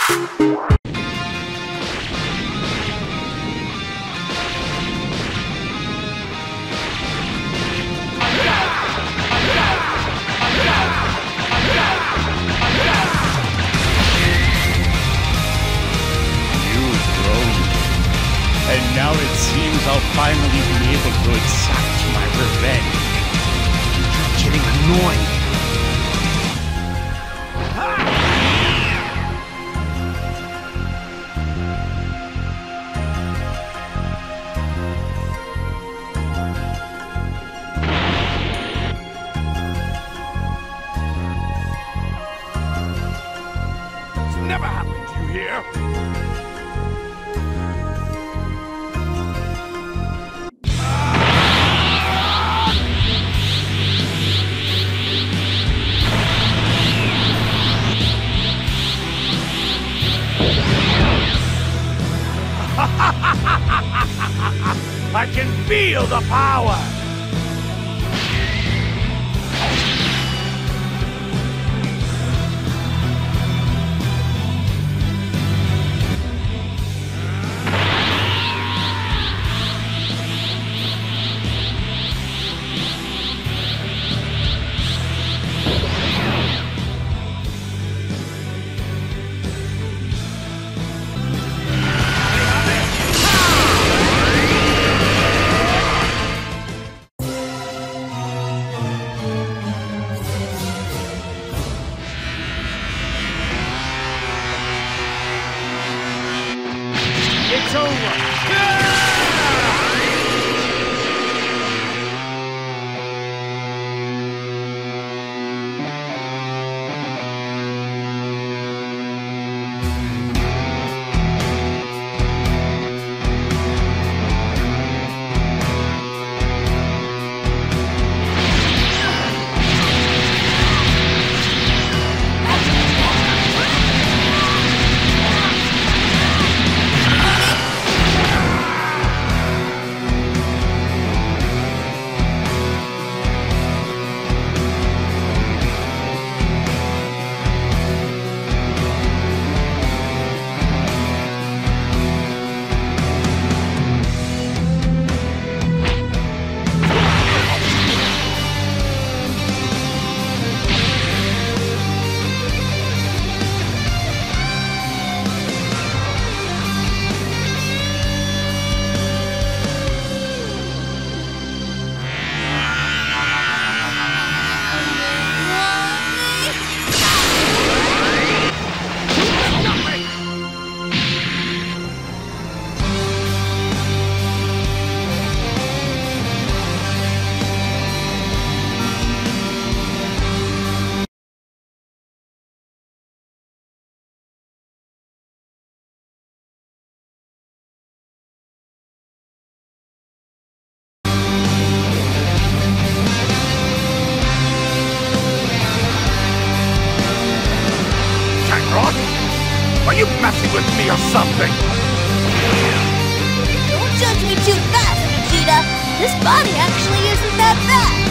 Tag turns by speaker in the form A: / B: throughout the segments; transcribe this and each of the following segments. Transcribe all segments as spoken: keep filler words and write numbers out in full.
A: And now it seems I'll finally be able to exact my revenge. You're getting annoying.
B: It's never happened to you here. I can feel the power! It's over! Are you messing with me or something?
C: Don't judge me too fast, Vegeta. This body actually isn't that bad.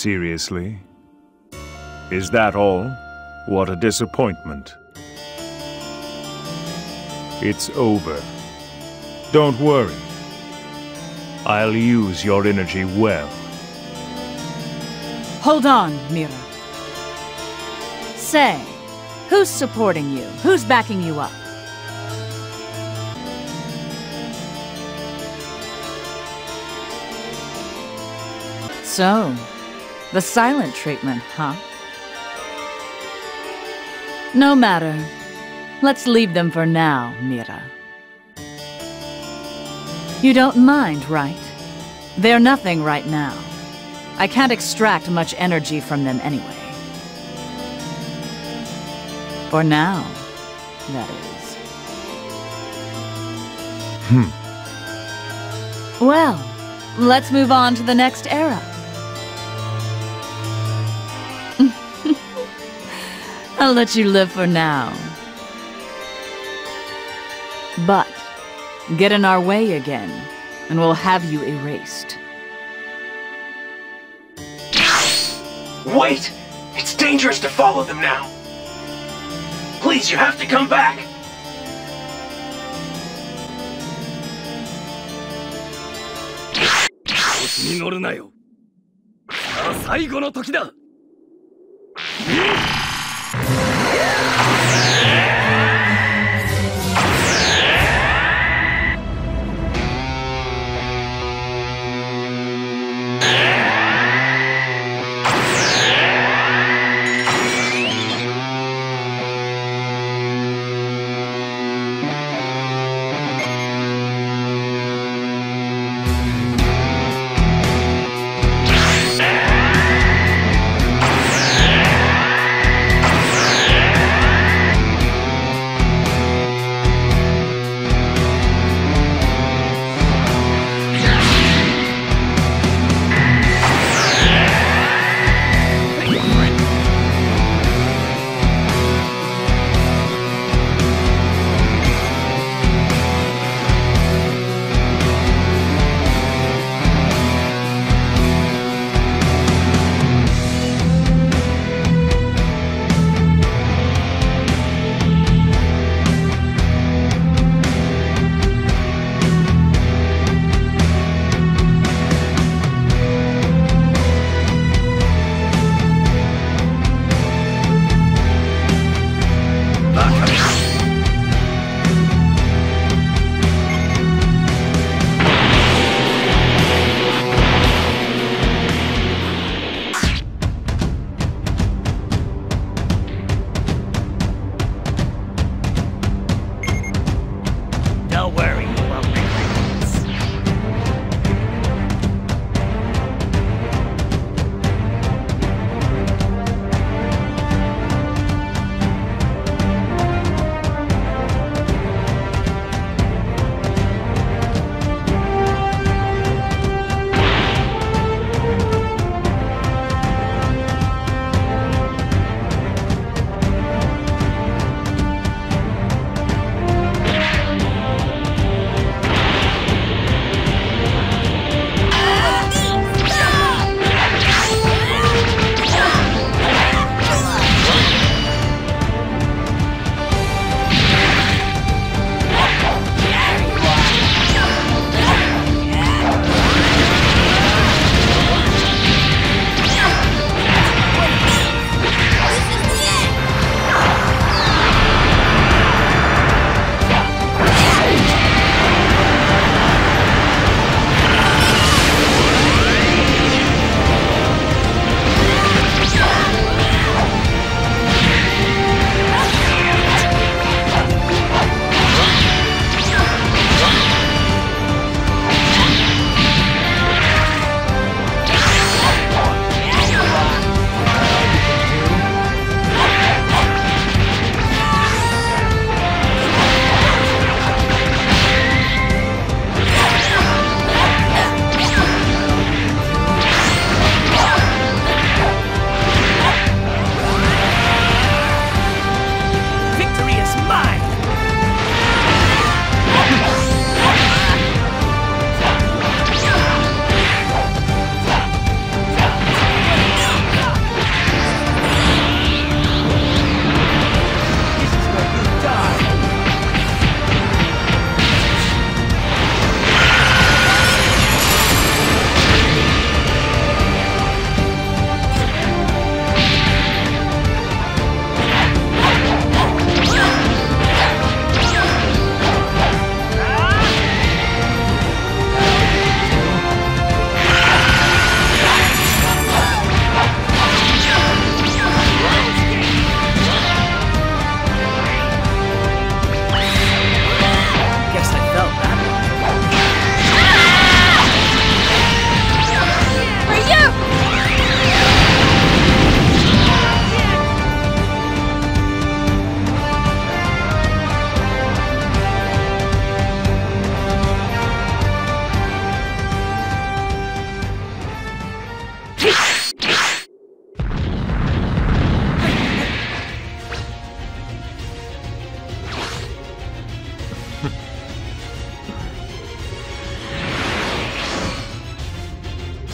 D: seriously? Is that all? What a disappointment. It's over. Don't worry. I'll use your energy well.
E: Hold on, Mira. Say, who's supporting you? Who's backing you up? So, the silent treatment, huh? No matter. Let's leave them for now, Mira. You don't mind, right? They're nothing right now. I can't extract much energy from them anyway. For now, that is.
D: Hmm.
E: Well, let's move on to the next era. I'll let you live for now. But get in our way again, and we'll have you erased.
B: Wait! It's dangerous to follow them now. Please, you have to come back. 調子に乗るなよ。さあ、最後の時だ。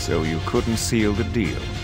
D: So you couldn't seal the deal?